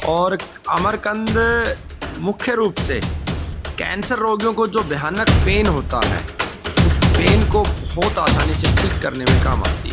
और अमरकंद मुख्य रूप से कैंसर रोगियों को जो भयानक पेन होता है उस पेन को बहुत आसानी से ठीक करने में काम आती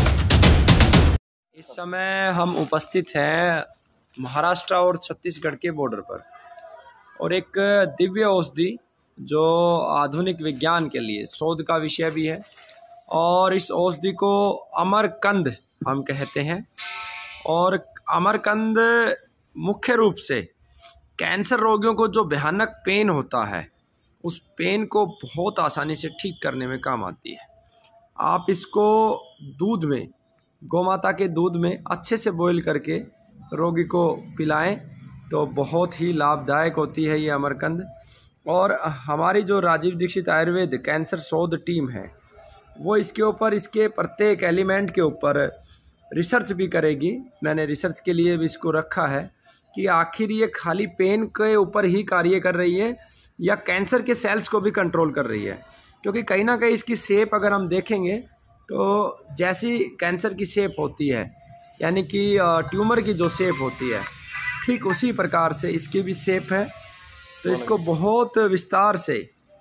है। इस समय हम उपस्थित हैं महाराष्ट्र और छत्तीसगढ़ के बॉर्डर पर और एक दिव्य औषधि जो आधुनिक विज्ञान के लिए शोध का विषय भी है और इस औषधि को अमरकंद हम कहते हैं। और अमरकंद मुख्य रूप से कैंसर रोगियों को जो भयानक पेन होता है उस पेन को बहुत आसानी से ठीक करने में काम आती है। आप इसको दूध में, गौमाता के दूध में अच्छे से बॉईल करके रोगी को पिलाएं तो बहुत ही लाभदायक होती है ये अमरकंद। और हमारी जो राजीव दीक्षित आयुर्वेद कैंसर शोध टीम है वो इसके ऊपर, इसके प्रत्येक एलिमेंट के ऊपर रिसर्च भी करेगी। मैंने रिसर्च के लिए भी इसको रखा है कि आखिर ये खाली पेन के ऊपर ही कार्य कर रही है या कैंसर के सेल्स को भी कंट्रोल कर रही है। क्योंकि कहीं ना कहीं इसकी शेप अगर हम देखेंगे तो जैसी कैंसर की शेप होती है, यानी कि ट्यूमर की जो शेप होती है, ठीक उसी प्रकार से इसकी भी शेप है। तो इसको बहुत विस्तार से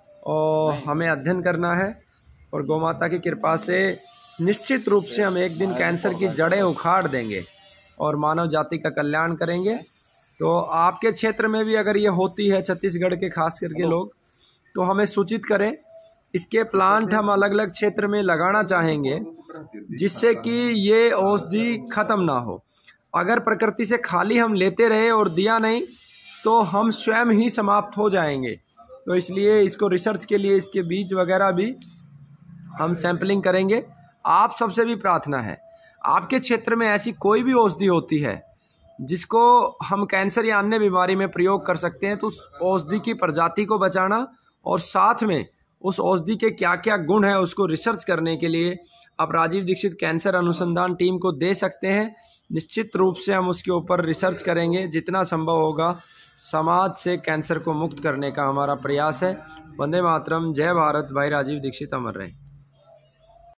हमें अध्ययन करना है और गौमाता की कृपा से निश्चित रूप से हम एक दिन कैंसर की जड़ें उखाड़ देंगे और मानव जाति का कल्याण करेंगे। तो आपके क्षेत्र में भी अगर ये होती है, छत्तीसगढ़ के खास करके लोग, तो हमें सूचित करें। इसके प्लांट हम अलग अलग क्षेत्र में लगाना चाहेंगे जिससे कि ये औषधि खत्म ना हो। अगर प्रकृति से खाली हम लेते रहे और दिया नहीं तो हम स्वयं ही समाप्त हो जाएंगे। तो इसलिए इसको रिसर्च के लिए इसके बीज वगैरह भी हम सैंपलिंग करेंगे। आप सबसे भी प्रार्थना है, आपके क्षेत्र में ऐसी कोई भी औषधि होती है जिसको हम कैंसर या अन्य बीमारी में प्रयोग कर सकते हैं तो उस औषधि की प्रजाति को बचाना और साथ में उस औषधि के क्या क्या गुण है उसको रिसर्च करने के लिए आप राजीव दीक्षित कैंसर अनुसंधान टीम को दे सकते हैं। निश्चित रूप से हम उसके ऊपर रिसर्च करेंगे, जितना संभव होगा समाज से कैंसर को मुक्त करने का हमारा प्रयास है। वंदे मातरम, जय भारत। भाई राजीव दीक्षित अमर रहे।